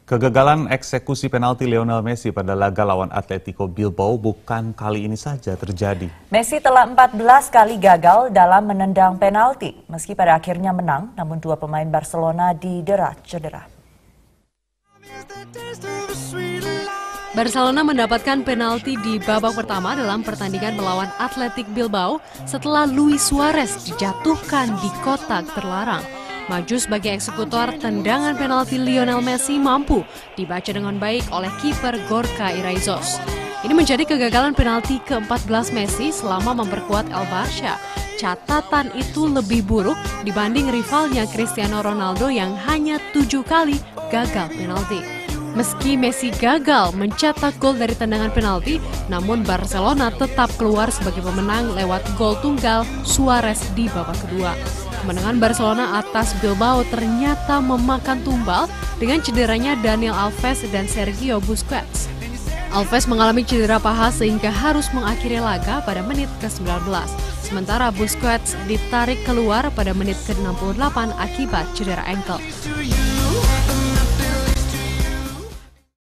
Kegagalan eksekusi penalti Lionel Messi pada laga lawan Atletico Bilbao bukan kali ini saja terjadi. Messi telah 14 kali gagal dalam menendang penalti. Meski pada akhirnya menang, namun dua pemain Barcelona didera cedera. Barcelona mendapatkan penalti di babak pertama dalam pertandingan melawan Athletic Bilbao setelah Luis Suarez dijatuhkan di kotak terlarang. Maju sebagai eksekutor tendangan penalti Lionel Messi mampu dibaca dengan baik oleh kiper Gorka Iraizos. Ini menjadi kegagalan penalti ke-14 Messi selama memperkuat El Barça. Catatan itu lebih buruk dibanding rivalnya Cristiano Ronaldo yang hanya 7 kali gagal penalti. Meski Messi gagal mencetak gol dari tendangan penalti, namun Barcelona tetap keluar sebagai pemenang lewat gol tunggal Suarez di babak kedua. Kemenangan Barcelona atas Bilbao ternyata memakan tumbal dengan cederanya Daniel Alves dan Sergio Busquets. Alves mengalami cedera paha sehingga harus mengakhiri laga pada menit ke-19. Sementara Busquets ditarik keluar pada menit ke-68 akibat cedera ankle.